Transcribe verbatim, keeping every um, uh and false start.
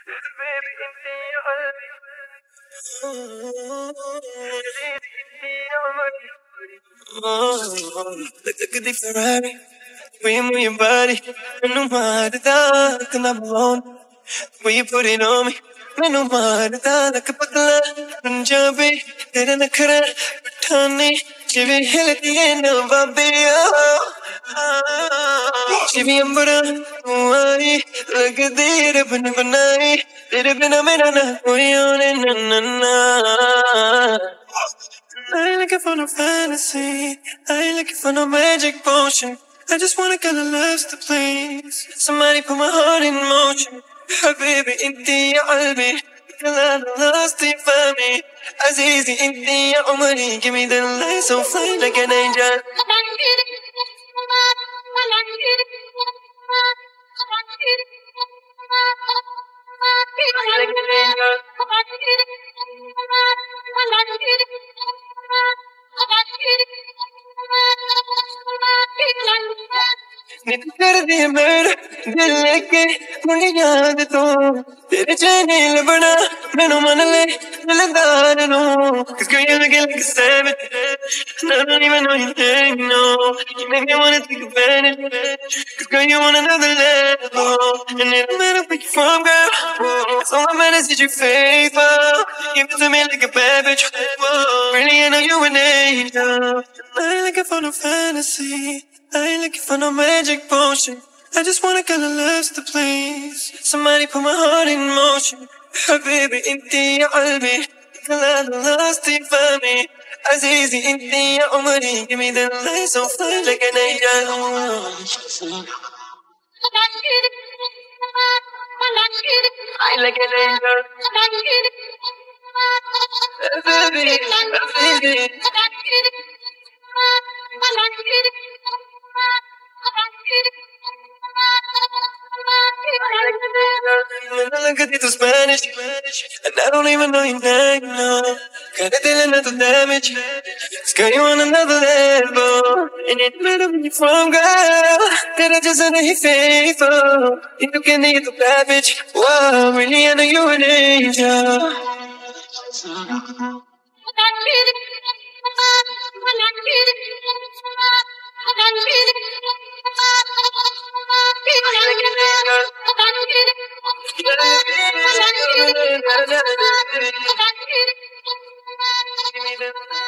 baby انت يا قلبي انت يا عمري. Look, look at the Ferrari. We move your body. No matter that, and I'm alone. When you put it on me. No matter that, like a butler. Punjabi, तेरे नखरे पठानी. जिवे हिलती है ना बाबी. जिवे अंबरा तुम्हारी लगदी रब ने बनाई. तेरे बिना मेरा ना कोई और ना ना ना. I ain't looking for no fantasy. I ain't looking for no magic potion. I just want a girl that loves to please. Somebody put my heart in motion. حبيبي انتي يا قلبي. Girl, I'm lost in me. عزيزي انتي يا عمري. Give me the light so fly like an angel. Like an angel. नींद कर दी मेरे दिल लेके मुझे याद तो तेरे चेहरे लबड़ा मैनू मन ले दिलदार नो. Cause girl you looking like a savage. And I don't even know your name, no. You make me wanna take advantage. Cause girl you on another level. And it don't matter where you from, girl. It's all that matters is your faithful. Give it to me like a bad bitch. Whoa. Really I know you an angel. I ain't looking for no fantasy. I ain't looking for no magic potion. I just want a girl that loves to please. Somebody put my heart in motion. حبيبي انتي يا قلبي. Girl, I'm lost in me. عزيزي انتي يا عمري. Give me the light so fly like an angel. I like an angel. Baby, baby. When I look at you Spanish, and I don't even know your name, no. Gotta deal another damage. This girl, you on another level. And it matter where you from, girl. That I just wanna hit faithful. If you can need the bad bitch. Whoa, really, I know you're an angel. Give me the